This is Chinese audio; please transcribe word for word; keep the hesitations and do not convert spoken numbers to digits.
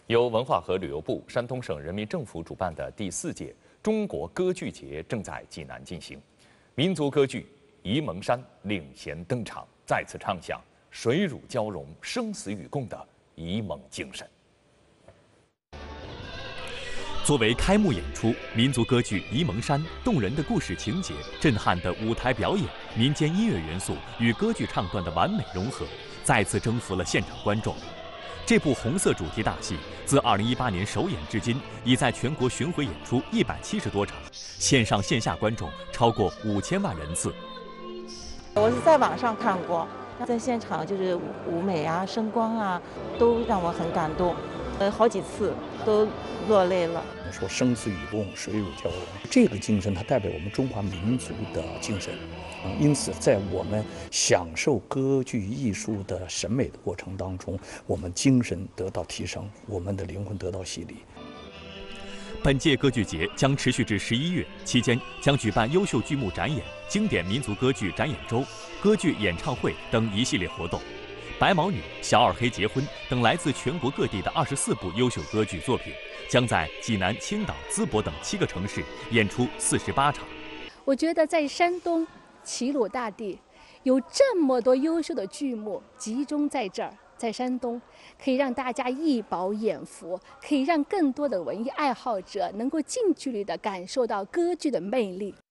由文化和旅游部、山东省人民政府主办的第四届中国歌剧节正在济南进行。民族歌剧《沂蒙山》领衔登场，再次唱响水乳交融、生死与共的沂蒙精神。 作为开幕演出，民族歌剧《沂蒙山》动人的故事情节、震撼的舞台表演、民间音乐元素与歌剧唱段的完美融合，再次征服了现场观众。这部红色主题大戏自二零一八年首演至今，已在全国巡回演出一百七十多场，线上线下观众超过五千万人次。 我是在网上看过，在现场就是舞美啊、声光啊，都让我很感动，呃，好几次都落泪了。 说生死与共，水乳交融，这个精神它代表我们中华民族的精神。嗯，因此，在我们享受歌剧艺术的审美的过程当中，我们精神得到提升，我们的灵魂得到洗礼。 本届歌剧节将持续至十一月，期间将举办优秀剧目展演、经典民族歌剧展演周、歌剧演唱会等一系列活动。白毛女、小二黑结婚等来自全国各地的二十四部优秀歌剧作品，将在济南、青岛、淄博等七个城市演出四十八场。 我觉得在山东齐鲁大地有这么多优秀的剧目集中在这儿，在山东可以让大家一饱眼福，可以让更多的文艺爱好者能够近距离地感受到歌剧的魅力。